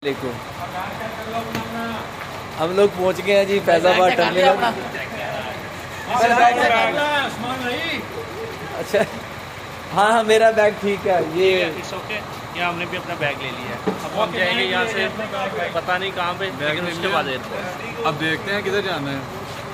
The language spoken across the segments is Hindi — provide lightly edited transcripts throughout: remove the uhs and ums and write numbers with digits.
देखो हम लोग पहुंच गए हैं जी फैजाबाद टर्मिनल। अच्छा हाँ हाँ मेरा बैग ठीक है ये यहाँ हमने भी अपना बैग ले लिया है। अब हम जाएंगे यहाँ से पता नहीं कहाँ पे, लेकिन उसके बाद एयरपोर्ट। अब देखते हैं किधर जाना है।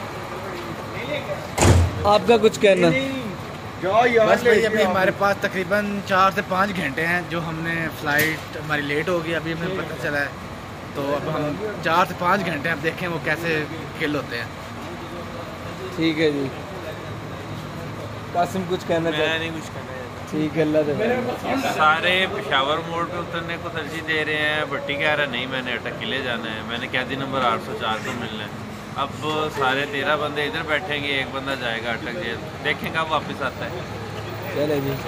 आपका कुछ कहना? बस भाई अभी हमारे पास तकरीबन 4 से 5 घंटे हैं जो हमने फ़्लाइट हमारी लेट होगी, अभी हमें पता चला है। तो अब हम 4 से 5 घंटे अब देखें वो कैसे किल होते हैं। ठीक है जी। कासिम कुछ कहना चाहते? मैं नहीं कुछ कहना चाहता। ठीक है अल्लाह दे। सारे पेशावर मोड़ पे उतरने को तरजीह दे रहे हैं। भट्टी कह रहा है नहीं मैंने अटक किले जाना है, मैंने कैदी नंबर 804 को मिलना है। अब सारे 13 बंदे इधर बैठेंगे, एक बंदा जाएगा अटक जेल, देखें कब वापस आता है। चले जी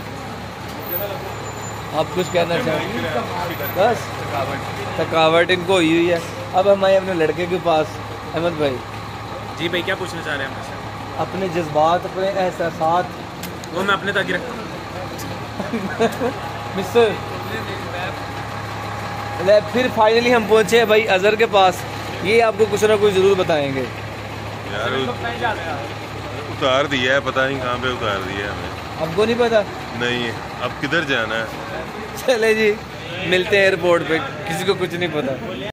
आप कुछ कहना चाहेंगे? बस थकावट इनको हुई हुई है। अब हम आए अपने लड़के के पास। अहमद भाई जी भाई क्या पूछना चाह रहे हैं हमसे? अपने जज्बात अपने एहसासात वो मैं अपने तक ही रखता हूँ। मिस्टर फिर फाइनली हम पहुंचे भाई अजहर के पास। ये आपको कुछ ना कुछ ज़रूर बताएंगे यार। उतार दिया है, पता नहीं कहाँ पे उतार दिया है हमें। आपको नहीं पता? नहीं, अब किधर जाना है? चले जी मिलते हैं एयरपोर्ट पे, किसी को कुछ नहीं पता।